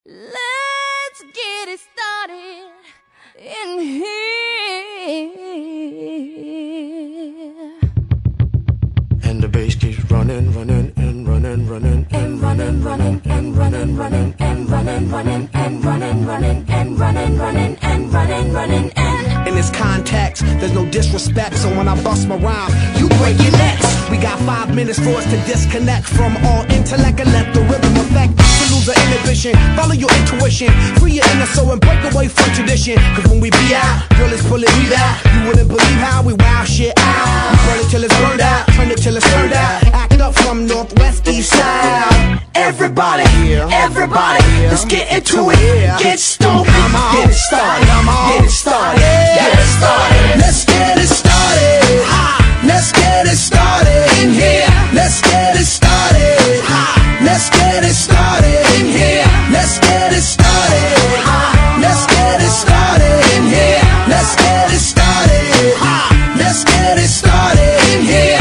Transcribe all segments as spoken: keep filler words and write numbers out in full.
Let's get it started in here. And the bass keeps running, running, and running, running, and running, running, and running, running, and running, running, and running, running, and running, running, and running, running, and in this context, there's no disrespect, so when I bust my rhyme, you break your necks. We got five minutes for us to disconnect from all intellect and let the rhythm affect. To lose the inhibition, follow your intuition, free your inner soul and break away from tradition. Cause when we be out, girl, it's pulling me out. You wouldn't believe how we wow shit out. We burn it till it's burned out, turn it till it's turned out. Act up from northwest, east side. Everybody, everybody, let's get into it. Get stupid, get it started, get it started, get it started. Let's get it started. Let's get it started in here. Let's get it started. Let's get it started in here. Let's get it started. Let's get it started in here. Let's get it started. Let's get it started in here.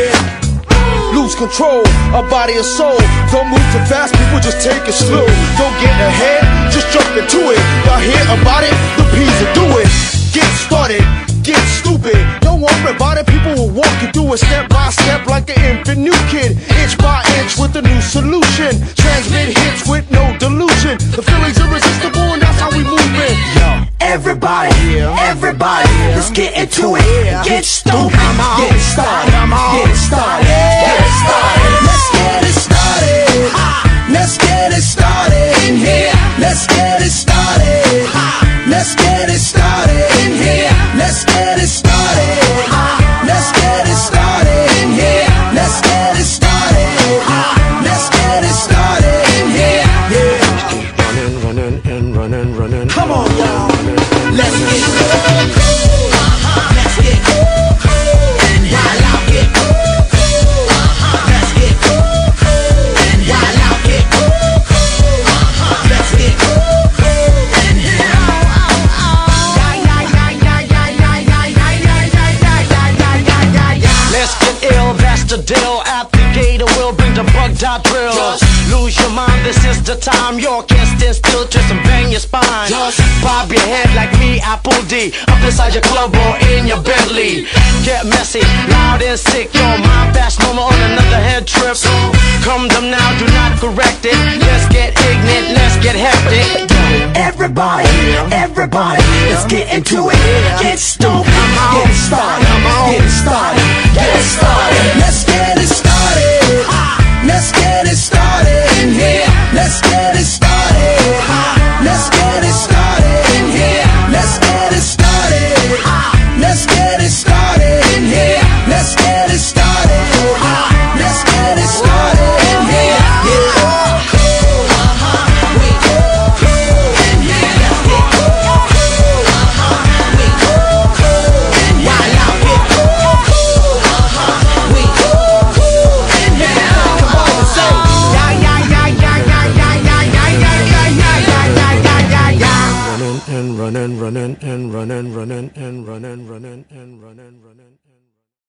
Yeah. Lose control of body and soul. Don't move too fast, people, just take it slow. Don't get ahead, just jump into it. Y'all hear about it? The P's will do it. Get started, get stupid. Don't worry about it, people will walk you through it step by step like an infant new kid. Inch by inch with a new solution. Transmit hits with no delusion. The feeling's irresistible and that's how we move it. Yo, everybody, everybody, let's get into it. Get stupid, get it started, get it started, get it started. Let's get it started. Let's get it started in here. Let's get it started. Let's get it started in here. Let's get it started. Let's get it started in here. Let's get it started. Let's get it started in here. Yeah. running, running, and running, running. Come on, y'all. Let's get cool. Let's get cool. And while I get cool. Let's get cool. And while I get cool. Let's get cool. And let's get ill, that's the deal. At the gate, we'll bring the bug dot drill. Just lose your mind, this is the time. You can't stand still, twist and bang your spine. Just bob your head like me, Apple D. Up inside your club or in your Bentley. Get messy, loud and sick. Your mind fast, normal on another head trip. So come them now, do not correct it. Let's get ignorant, let's get hectic. everybody, everybody, let's get into it. Get stupid, get it started, get it started, get it started. Let's get it started. Let's get it started in here. Let's get it started. Let's get it started in here. Let's get it started. Let's get it started in here. Let's get it started.